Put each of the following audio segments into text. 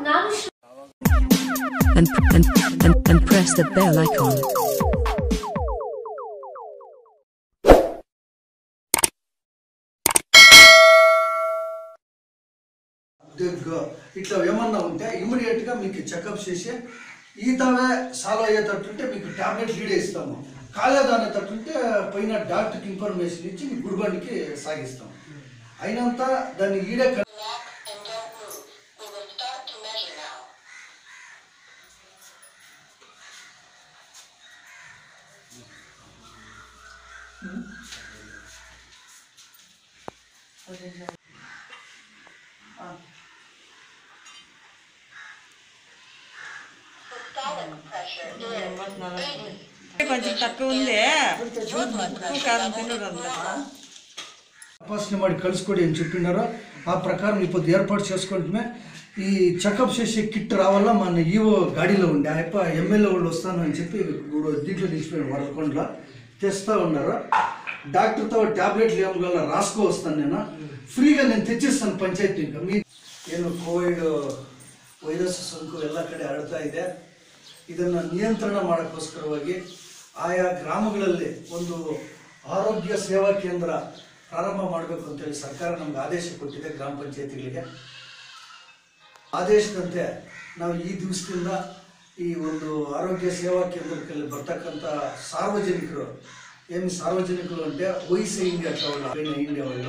and press the bell icon. ఇట్లా ఏమన్నా ఉంటే ఇమిడియట్ గా మీకు చెకప్ చేసి ఈతవే సాల్వ్ అయ్యేటట్టుంటే మీకు టాబ్లెట్ లీడ్ ఇస్తాము. కాలేదనే తట్టుంటే పైన డాక్టర్కి ఇన్ఫర్మేషన్ ఇచ్చి మీ గుడిబండికి సాగిస్తాం. అయినంత దాన్ని ఈడే కొంచెం తక్కువ ఉంది తపాసన ಮಾಡಿ ಕಳಿಸ್ಕೊಡಿ అని చెప్పినారో ఆ ప్రకారం ఇప్పుడు ఏర్పాటు చేసుకుంటమే ఈ చెకప్ చేసే కిట్ రావాలా మన ఈవో గాడిలో ఉండే ఆయప్ప ఎమ్మెల్యే వాళ్ళు వస్తాను అని చెప్పి దీంట్లో తీసుకుపోయాను వరకొండలో తెస్తా ఉన్నారు. డాక్టర్తో ట్యాబ్లెట్లు ఏమగల రాసుకో వస్తాను నేను ಫ್ರೀగా నేను ತೆಚ್ಚಿಸ್ತಾನೆ ಪಂಚಾಯತ್ ನಿಂಗೆ ಮೀ ಏನು ಕೋವಿಡ್ ವೈರಸ್ ಸೋಂಕು ಎಲ್ಲ ಕಡೆ ಹರಡ್ತಾ ಇದೆ. ಇದನ್ನು ನಿಯಂತ್ರಣ ಮಾಡೋಕ್ಕೋಸ್ಕರವಾಗಿ ಆಯಾ ಗ್ರಾಮಗಳಲ್ಲಿ ಒಂದು ಆರೋಗ್ಯ ಸೇವಾ ಕೇಂದ್ರ ಪ್ರಾರಂಭ ಮಾಡಬೇಕು ಅಂತೇಳಿ ಸರ್ಕಾರ ನಮ್ಗೆ ಆದೇಶ ಕೊಟ್ಟಿದೆ. ಗ್ರಾಮ ಪಂಚಾಯತಿಗಳಿಗೆ ಆದೇಶದಂತೆ ನಾವು ಈ ದಿವಸದಿಂದ ಈ ಒಂದು ಆರೋಗ್ಯ ಸೇವಾ ಕೇಂದ್ರಕ್ಕೆ ಬರ್ತಕ್ಕಂಥ ಸಾರ್ವಜನಿಕರು ಏನು ಸಾರ್ವಜನಿಕರು అంటే ವಯಸ್ಸು ಇಂಡಿಯಾ ಇಂಡಿಯಾ వాళ్ళు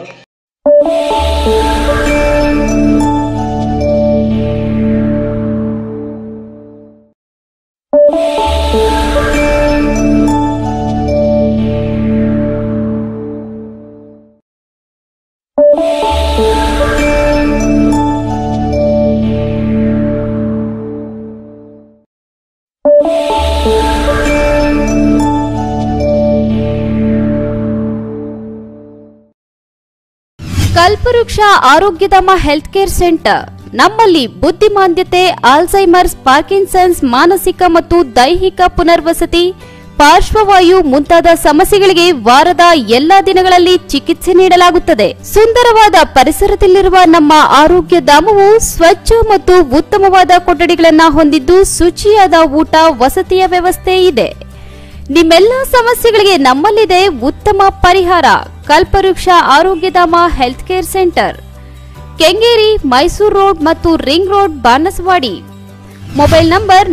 ಕಲ್ಪವೃಕ್ಷ ಆರೋಗ್ಯಧಾಮ ಹೆಲ್ತ್ ಕೇರ್ ಸೆಂಟರ್ ನಮ್ಮಲ್ಲಿ ಬುದ್ಧಿಮಾಂದ್ಯತೆ, ಆಲ್ಝೈಮರ್ಸ್, ಪಾರ್ಕಿನ್ಸನ್ಸ್, ಮಾನಸಿಕ ಮತ್ತು ದೈಹಿಕ ಪುನರ್ವಸತಿ, ಪಾರ್ಶ್ವವಾಯು ಮುಂತಾದ ಸಮಸ್ಯೆಗಳಿಗೆ ವಾರದ ಎಲ್ಲಾ ದಿನಗಳಲ್ಲಿ ಚಿಕಿತ್ಸೆ ನೀಡಲಾಗುತ್ತದೆ. ಸುಂದರವಾದ ಪರಿಸರದಲ್ಲಿರುವ ನಮ್ಮ ಆರೋಗ್ಯ ಧಾಮವು ಸ್ವಚ್ಛ ಮತ್ತು ಉತ್ತಮವಾದ ಕೊಠಡಿಗಳನ್ನು ಹೊಂದಿದ್ದು ಶುಚಿಯಾದ ಊಟ ವಸತಿಯ ವ್ಯವಸ್ಥೆ ಇದೆ. ನಿಮ್ಮೆಲ್ಲ ಸಮಸ್ಯೆಗಳಿಗೆ ನಮ್ಮಲ್ಲಿದೆ ಉತ್ತಮ ಪರಿಹಾರ. Kalpavriksha Arogyadhama health care centre, Kengeri, Mysuru road ಮತ್ತು ring road, Banaswadi. Mobile number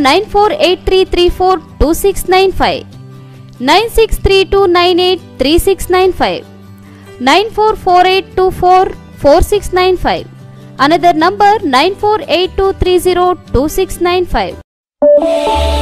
9483342695, 9632983695, 9448244695. Another number 9482302695.